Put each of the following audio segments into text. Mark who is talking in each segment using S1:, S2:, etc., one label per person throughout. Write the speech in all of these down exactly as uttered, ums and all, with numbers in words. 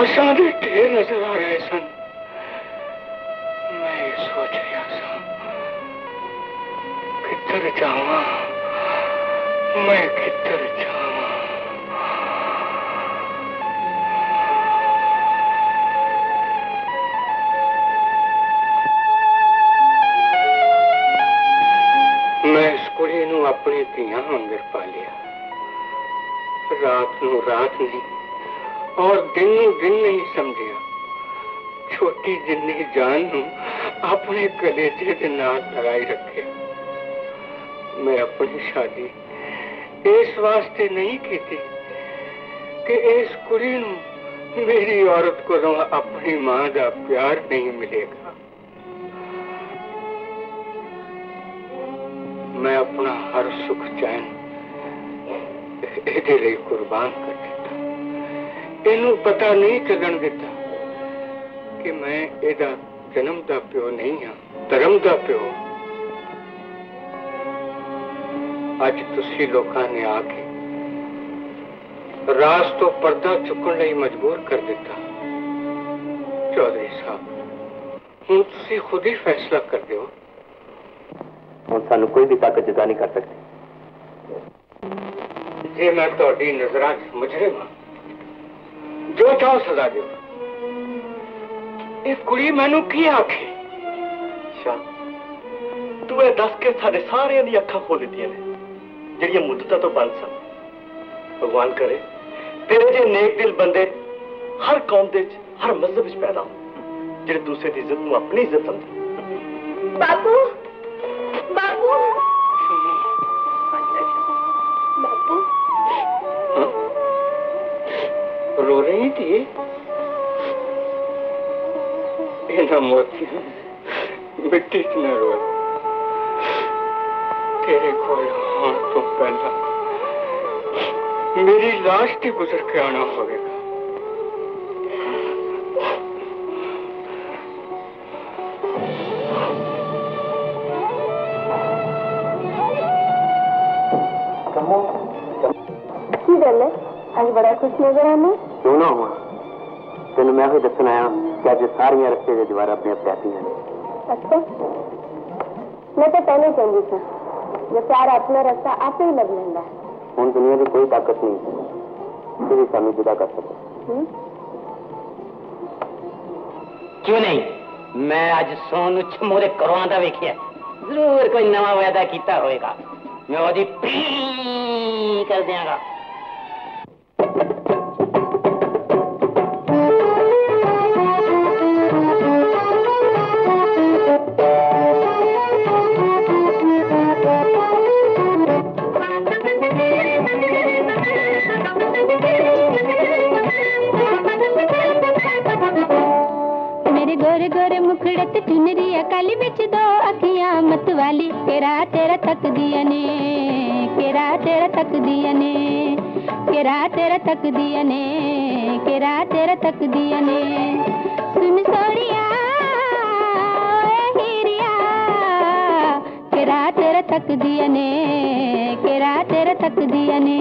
S1: लाशा के ढेर नजर आ रहे सन। मैं सोच रहा था किधर जावा, मैं किधर जावा। मैं इस कुड़ी नूं अपनी धियां वांगर पा लिया। रात नूं रात नहीं और दिन नूं दिन नहीं समझिया। छोटी जिन्नी जान नूं अपने कलेजे दे नाल लगाई रखे। मैं अपनी शादी इस वास्ते नहीं की थी कि इस कुड़ी नूं मेरी औरत को अपनी मां का प्यार नहीं मिलेगा। मैं अपना हर सुख चैन ਇਹਦੇ ਲਈ ਕੁਰਬਾਨ ਕਰ ਦਿੱਤਾ। ਇਹਨੂੰ ਪਤਾ ਨਹੀਂ ਚੱਲਣ ਦਿੱਤਾ ਕਿ ਮੈਂ ਇਹਦਾ ਜਨਮ ਦਾ ਪਿਓ ਨਹੀਂ ਹਾਂ, ਧਰਮ ਦਾ ਪਿਓ। ਅੱਜ ਤੁਸੀਂ ਲੋਕਾਂ ਨੇ ਆ ਕੇ ਰਾਜ ਤੋਂ ਪਰਦਾ ਚੁੱਕਣ ਲਈ ਮਜਬੂਰ ਕਰ ਦਿੱਤਾ। ਚੌਧਰੀ ਸਾਹਿਬ, ਹੁਣ ਤੁਸੀਂ ਖੁਦ ਹੀ ਫੈਸਲਾ ਕਰ ਦਿਓ।
S2: ਹੁਣ ਸਾਨੂੰ ਕੋਈ ਵੀ ਤਾਕਤ ਜੁਦਾ ਨਹੀਂ ਕਰ ਸਕਦੀ।
S1: जे मैं तोड़ी नजरां च मुजरिम हां, जो चाहो सजा दो। ये कुड़ी मैनू की आखे?
S3: शाह, तू ये दस के सारे सारे दी अखां खोल दित्तियां ने जिहड़ियां मुद्दतां तो बंद सन। भगवान करे तेरे जे नेक दिल बंदे हर कौम दे हर मजहब च पैदा हो जिहड़े दूसरे दी इज्जत नूं अपनी इज्जत समझदे।
S4: बापू, बापू, बापू
S1: रो रही थी। इन्हां मोतियां मिट्टी च न रो। तेरे कोल आउण तो पहला मेरी लाश ते गुजर के आना होगा।
S4: की गल है? आज बड़ा खुश नजर आना।
S2: क्यों ना हुआ? तेन मैं भी दसन आया कि अज सारिया रस्ते की दीवार अपने अपने आती हैं।
S4: अच्छा, मैं तो पहले कहती था जो प्यार अपना रास्ता आप ही लग लेंदा है।
S2: हुण दुनिया की कोई ताकत नहीं कि सानू जुदा कर सके।
S5: क्यों नहीं? मैं अज सोनू छमोरे करवा दा वेखिया, जरूर कोई नवा वादा कीता होएगा। मैं ओदी पी कर देंगा।
S6: मेरे गोरे गोरे मुखड़े ते चुनरी काली बिच दो अखियां मत वाली, केरा तेरा तक दिया ने, केरा तेरा तक दिया ने, केरा तेरा तक दिया ने, केरा तेरा तक दिया ने। सुन सोनिया हीरिया, केरा तेरा तक दिया ने, केरा तेरा तक दिया ने।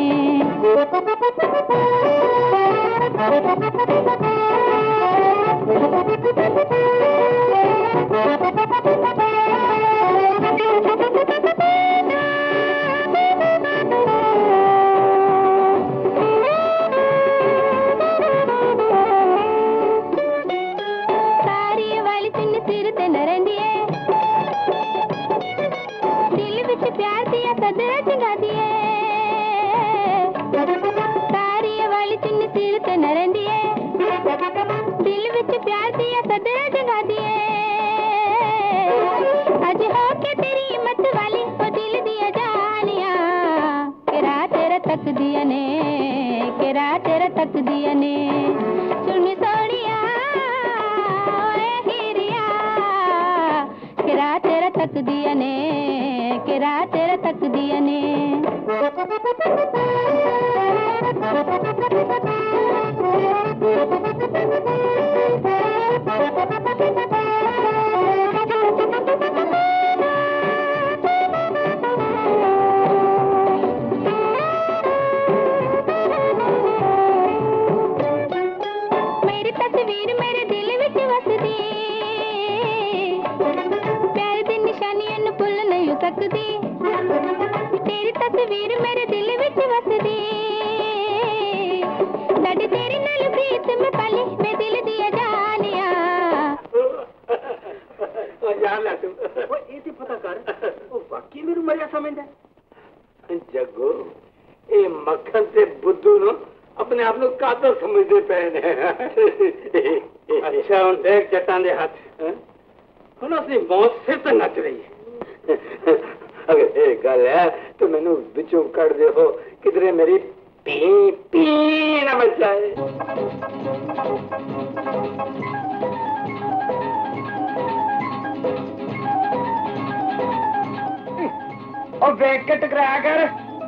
S6: प्यार दिया सदरा जगा दिए, तारी वाली चुन्नी सिर ते न रंदी है, दिल विच प्यार दिया सदरा जगा दिए। अज हो के तेरी मत वाली वो दिल दिया जानिया, केरा तेरा तक दिया ने, केरा तेरा तक दिया ने। सुनी सोनिया हीरिया, केरा तेरा तक दिया ने, केरा तेरा तक दिया ने। मेरी फिर मेरे दिल विच वसदी साडी तेरे नाल प्रीत में पाली मैं दिल दिया जानिया
S1: ओ जान ला तू ओ ये ते पता कर ओ वाकई मेनू मरिया समझदा जग्गू ए मक्खन ते बुद्धू नो अपने आप को कातर समझते पे ने अच्छा हुन देख जट्टां दे हाथ हुन असली मौत सिर ते नच रही है अगर ये गल है तो मैनू बिचों कट दे हो किधरे मेरी पी पी ना बचाए और बैग के टकराया कर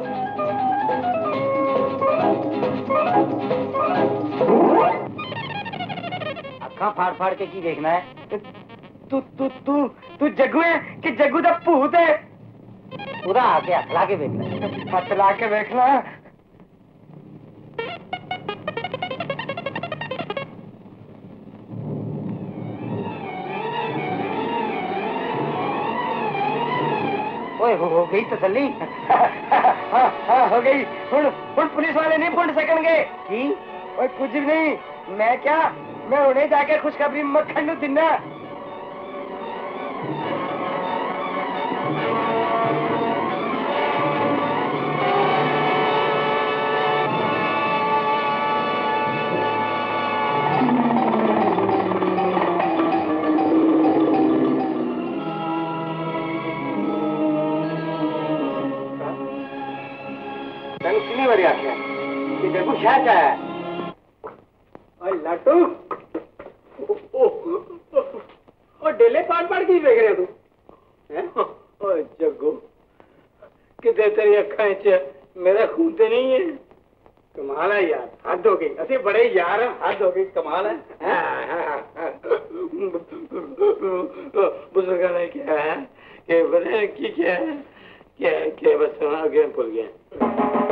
S5: अखा फाड़ फाड़ के की देखना है
S1: तू तू तू तू जग्गू है कि जग्गू दा भूत है
S5: पूरा आके हथ ला के देखना
S1: हथ ला के देखना
S5: ओए हो, हो गई तसल्ली
S1: हाँ हाँ हो गई हुन हुन पुलिस वाले नहीं ढूंढ सकेंगे
S5: की
S1: ओए कुछ भी नहीं मैं क्या मैं उन्हें जाके खुशखबरी मक्खन नू दिना तेन कितनी बारी आख्या कि तेरे को शायद है लाटू और डेले पाड़ पाड़ की देख रहे तू जग्गू कितने तेरी अखा च मेरा खून तो नहीं है कमाल है यार हद हो गई असि बड़े यार हैं हद हो गई कमाल है बुजुर्ग ने क्या है कि बड़े की क्या है क्या क्या बस आगे भूल गया